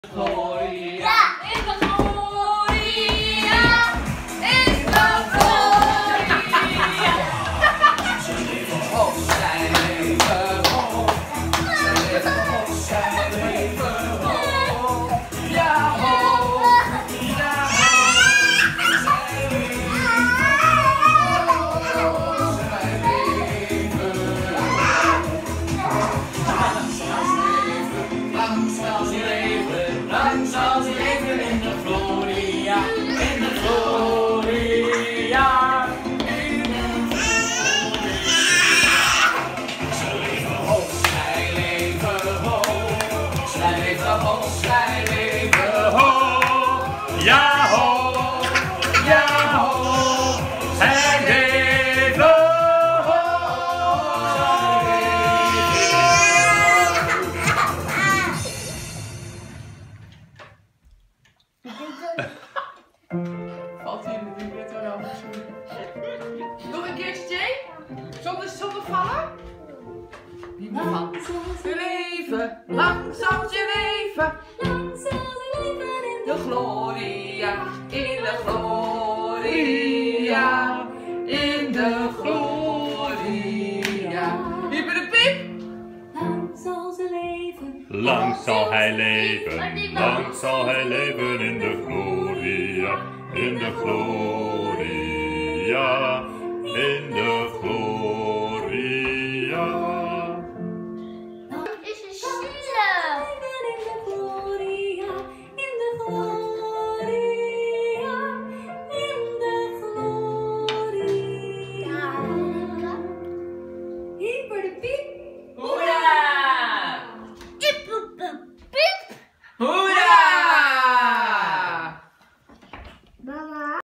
Gloria, in de gloria, in de gloria. Oh, zij leven hoog, zij leven hoog, zij leven hoog. Ja, hoog, ja, hoog, zij leven hoog, zij leven hoog. Lang zal ze leven, lang zal ze leven in de gloria, in de gloria, in de gloria. Ze leven hoog, zij leven hoog, zij leven hoog, zij leven hoog. Ja hoog, ja hoog, zij leven hoog. Valt hier natuurlijk net wel over. Nog een keertje, Jay? Zonder vallen? Niet meer van. Ze leven, lang zal ze leven. Lang zal ze leven in de gloria. In de gloria. In de gloria. Hyper de piep. Lang zal ze leven. Lang zal hij leven, lang zal hij leven in de gloria, in de gloria, in de gloria.